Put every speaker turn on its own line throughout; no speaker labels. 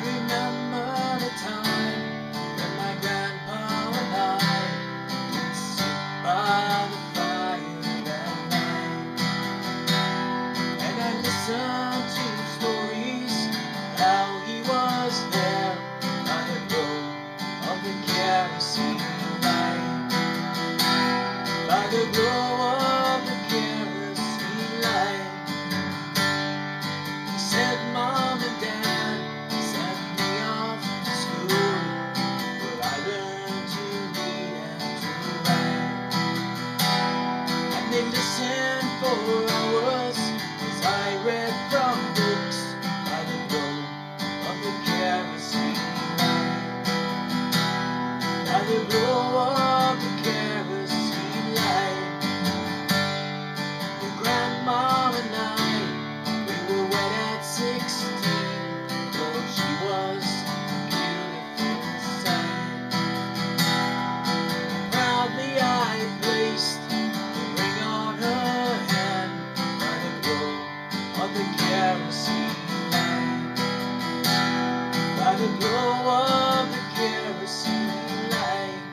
remember the time when my grandpa and I would sit by the fire that night, and I listened to stories how he was there by the glow of the kerosene light, by the glow of the kerosene light. He said, "Mom and Dad sent me off to school, where I learned to read and to write." And they listened for hours as I read from books by the glow of the kerosene light, by the glow of the kerosene light. Your grandma and I, we were wed at 16, though she was a beautiful sight. Proudly I placed the ring on her hand by the glow of the kerosene light, by the glow of the kerosene light.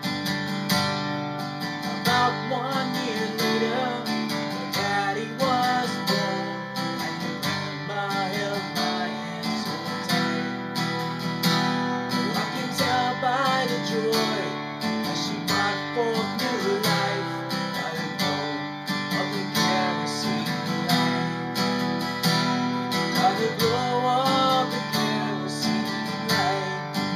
About 1 year later, my daddy was born, and my grandma held my hand so tight. Oh, I can tell by the joy as she brought forth new life by the glow of the kerosene light, by the glow of the kerosene light.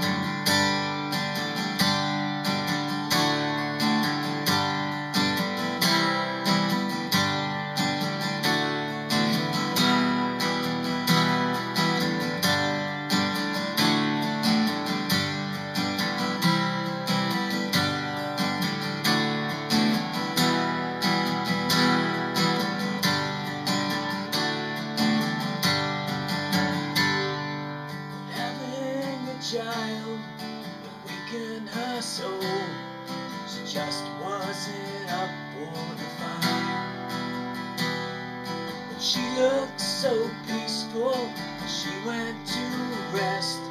Having a child awakened her soul. She just wasn't up for the fight, but she looked so peaceful as she went to rest